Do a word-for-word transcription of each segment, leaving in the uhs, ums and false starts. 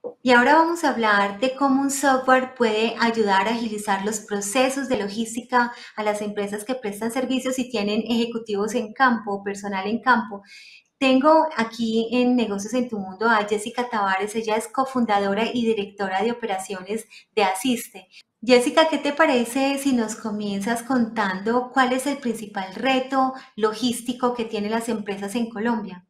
Y ahora vamos a hablar de cómo un software puede ayudar a agilizar los procesos de logística a las empresas que prestan servicios y tienen ejecutivos en campo, personal en campo. Tengo aquí en Negocios en tu Mundo a Jessica Tavares, ella es cofundadora y directora de operaciones de Asiste. Jessica, ¿qué te parece si nos comienzas contando cuál es el principal reto logístico que tienen las empresas en Colombia?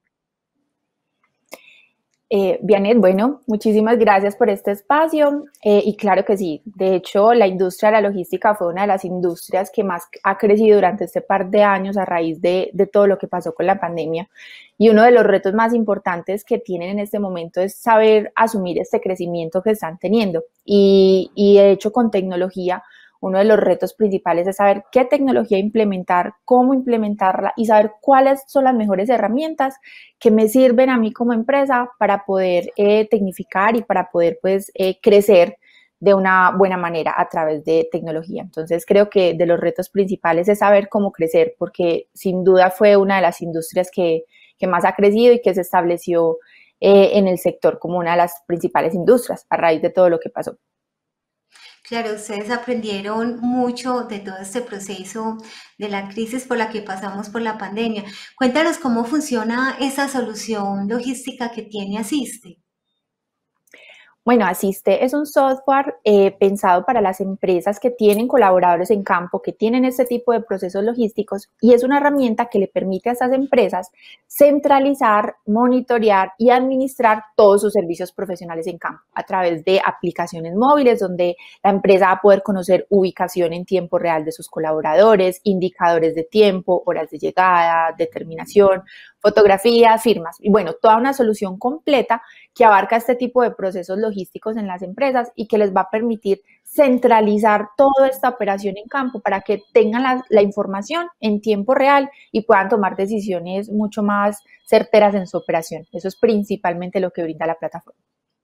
Eh, Vianet, bueno, muchísimas gracias por este espacio eh, y claro que sí, de hecho la industria de la logística fue una de las industrias que más ha crecido durante este par de años a raíz de, de todo lo que pasó con la pandemia y uno de los retos más importantes que tienen en este momento es saber asumir este crecimiento que están teniendo y, y de hecho con tecnología uno de los retos principales es saber qué tecnología implementar, cómo implementarla y saber cuáles son las mejores herramientas que me sirven a mí como empresa para poder eh, tecnificar y para poder pues eh, crecer de una buena manera a través de tecnología. Entonces creo que de los retos principales es saber cómo crecer, porque sin duda fue una de las industrias que, que más ha crecido y que se estableció eh, en el sector como una de las principales industrias a raíz de todo lo que pasó. Claro, ustedes aprendieron mucho de todo este proceso de la crisis por la que pasamos por la pandemia. Cuéntanos cómo funciona esa solución logística que tiene Asiste. Bueno, Asiste es un software eh, pensado para las empresas que tienen colaboradores en campo, que tienen este tipo de procesos logísticos y es una herramienta que le permite a estas empresas centralizar, monitorear y administrar todos sus servicios profesionales en campo a través de aplicaciones móviles donde la empresa va a poder conocer ubicación en tiempo real de sus colaboradores, indicadores de tiempo, horas de llegada, determinación, fotografías, firmas y bueno, toda una solución completa que abarca este tipo de procesos logísticos en las empresas y que les va a permitir centralizar toda esta operación en campo para que tengan la, la información en tiempo real y puedan tomar decisiones mucho más certeras en su operación. Eso es principalmente lo que brinda la plataforma.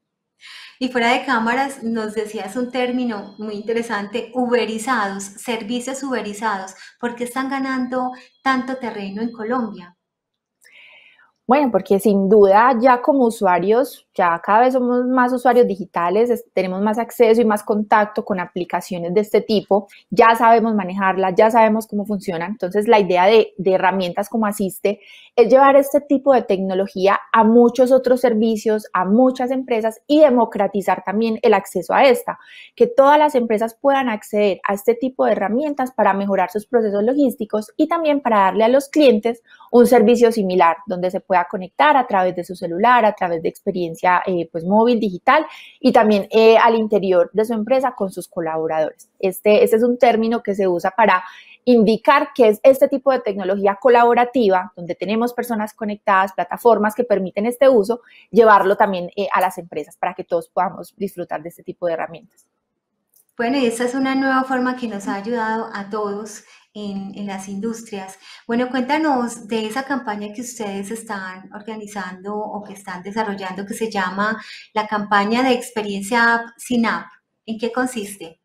Y fuera de cámaras nos decías un término muy interesante, uberizados, servicios uberizados. ¿Por qué están ganando tanto terreno en Colombia? Bueno, porque sin duda ya como usuarios, ya cada vez somos más usuarios digitales, es, tenemos más acceso y más contacto con aplicaciones de este tipo, ya sabemos manejarlas, ya sabemos cómo funcionan. Entonces la idea de, de herramientas como Asiste es llevar este tipo de tecnología a muchos otros servicios, a muchas empresas y democratizar también el acceso a esta, que todas las empresas puedan acceder a este tipo de herramientas para mejorar sus procesos logísticos y también para darle a los clientes un servicio similar, donde se pueda conectar a través de su celular, a través de experiencia eh, pues, móvil, digital y también eh, al interior de su empresa con sus colaboradores. Este, este es un término que se usa para indicar que es este tipo de tecnología colaborativa, donde tenemos personas conectadas, plataformas que permiten este uso, llevarlo también eh, a las empresas para que todos podamos disfrutar de este tipo de herramientas. Bueno, y esta es una nueva forma que nos ha ayudado a todos en, en las industrias. Bueno, cuéntanos de esa campaña que ustedes están organizando o que están desarrollando que se llama la campaña de experiencia app sin app. ¿En qué consiste?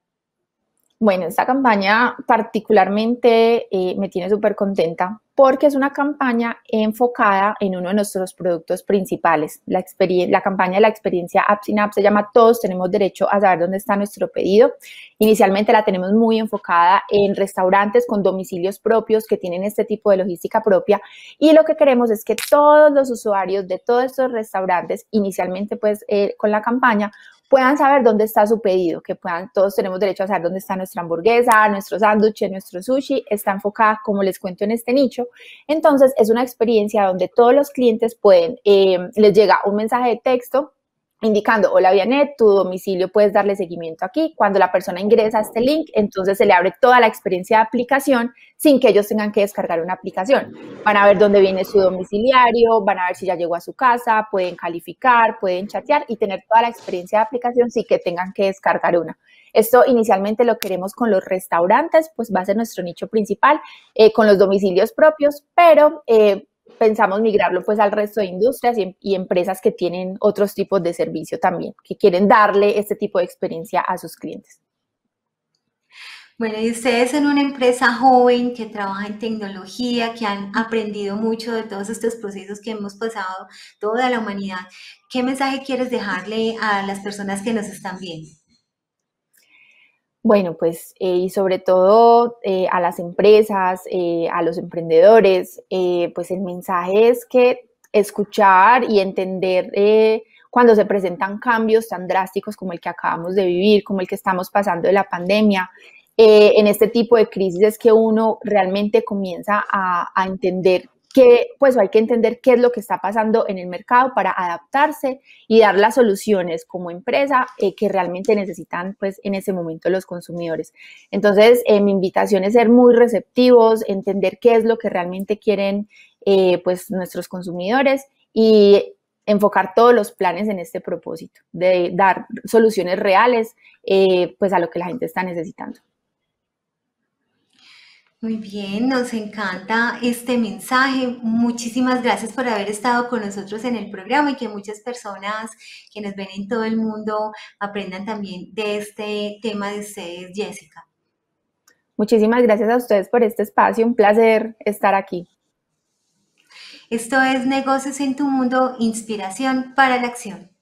Bueno, esta campaña particularmente eh, me tiene súper contenta porque es una campaña enfocada en uno de nuestros productos principales. La, la campaña de la experiencia App sin App se llama Todos tenemos derecho a saber dónde está nuestro pedido. Inicialmente la tenemos muy enfocada en restaurantes con domicilios propios que tienen este tipo de logística propia y lo que queremos es que todos los usuarios de todos estos restaurantes, inicialmente pues eh, con la campaña, puedan saber dónde está su pedido, que puedan, todos tenemos derecho a saber dónde está nuestra hamburguesa, nuestro sándwich, nuestro sushi, está enfocada, como les cuento, en este nicho. Entonces, es una experiencia donde todos los clientes pueden, eh, les llega un mensaje de texto indicando, hola Vianet, tu domicilio puedes darle seguimiento aquí. Cuando la persona ingresa a este link, entonces se le abre toda la experiencia de aplicación sin que ellos tengan que descargar una aplicación. Van a ver dónde viene su domiciliario, van a ver si ya llegó a su casa, pueden calificar, pueden chatear y tener toda la experiencia de aplicación sin que tengan que descargar una. Esto inicialmente lo queremos con los restaurantes, pues va a ser nuestro nicho principal, eh, con los domicilios propios, pero eh, pensamos migrarlo pues al resto de industrias y, y, empresas que tienen otros tipos de servicio también, que quieren darle este tipo de experiencia a sus clientes. Bueno, y ustedes son una empresa joven que trabaja en tecnología, que han aprendido mucho de todos estos procesos que hemos pasado toda la humanidad. ¿Qué mensaje quieres dejarle a las personas que nos están viendo? Bueno, pues eh, y sobre todo eh, a las empresas, eh, a los emprendedores, eh, pues el mensaje es que escuchar y entender eh, cuando se presentan cambios tan drásticos como el que acabamos de vivir, como el que estamos pasando de la pandemia, eh, en este tipo de crisis es que uno realmente comienza a, a entender que, pues hay que entender qué es lo que está pasando en el mercado para adaptarse y dar las soluciones como empresa eh, que realmente necesitan pues en ese momento los consumidores. Entonces, eh, mi invitación es ser muy receptivos, entender qué es lo que realmente quieren eh, pues nuestros consumidores y enfocar todos los planes en este propósito, de dar soluciones reales eh, pues a lo que la gente está necesitando. Muy bien, nos encanta este mensaje. Muchísimas gracias por haber estado con nosotros en el programa y que muchas personas que nos ven en todo el mundo aprendan también de este tema de ustedes, Jessica. Muchísimas gracias a ustedes por este espacio, un placer estar aquí. Esto es Negocios en tu Mundo, inspiración para la acción.